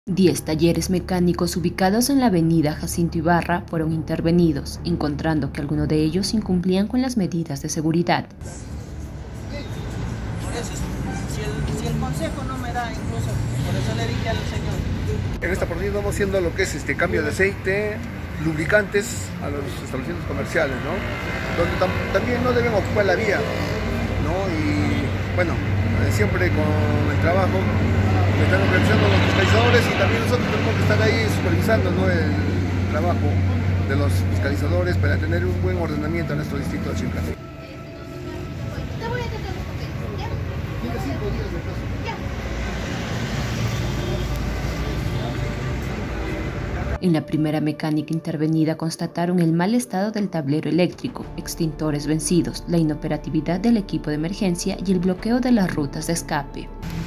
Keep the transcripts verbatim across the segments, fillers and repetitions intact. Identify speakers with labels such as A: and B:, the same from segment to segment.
A: Diez talleres mecánicos ubicados en la avenida Jacinto Ibarra fueron intervenidos, encontrando que algunos de ellos incumplían con las medidas de seguridad.
B: Por eso, si el, si el consejo no me da, incluso, por eso le dije al señor.
C: En esta oportunidad vamos haciendo lo que es este cambio de aceite, lubricantes a los establecimientos comerciales, ¿no? Donde tam también no deben ocupar la vía, ¿no? Y bueno, siempre con el trabajo están organizando los fiscalizadores y también nosotros tenemos que estar ahí supervisando, ¿no?, el trabajo de los fiscalizadores para tener un buen ordenamiento en nuestro distrito de Chimcas.
A: En la primera mecánica intervenida constataron el mal estado del tablero eléctrico, extintores vencidos, la inoperatividad del equipo de emergencia y el bloqueo de las rutas de escape.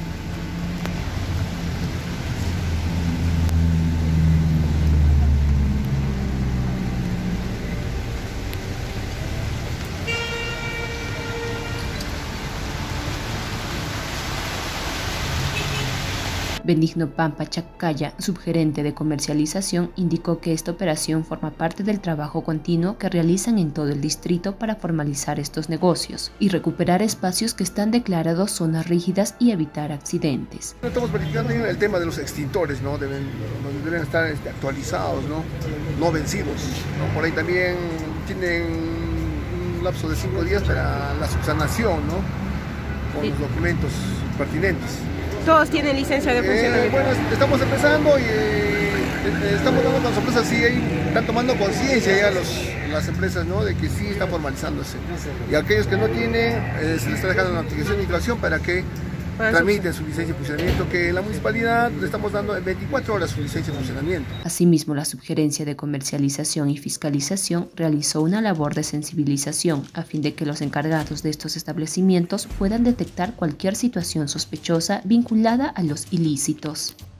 A: Benigno Pampa Chacaya, subgerente de comercialización, indicó que esta operación forma parte del trabajo continuo que realizan en todo el distrito para formalizar estos negocios y recuperar espacios que están declarados zonas rígidas y evitar accidentes.
C: Estamos verificando el tema de los extintores, ¿no? Deben, deben estar este, actualizados, ¿no? No vencidos, ¿no? Por ahí también tienen un lapso de cinco días para la subsanación, ¿no?, con los documentos pertinentes.
D: ¿Todos tienen licencia de funcionamiento?
C: Eh, bueno, estamos empezando y eh, estamos dando con sorpresas, sí, ahí están tomando conciencia ya los, las empresas, ¿no?, de que sí está formalizándose. Y aquellos que no tienen, eh, se les está dejando la notificación de infracción para que tramiten su licencia de funcionamiento, que en la municipalidad le estamos dando en veinticuatro horas su licencia de funcionamiento.
A: Asimismo, la Subgerencia de Comercialización y Fiscalización realizó una labor de sensibilización a fin de que los encargados de estos establecimientos puedan detectar cualquier situación sospechosa vinculada a los ilícitos.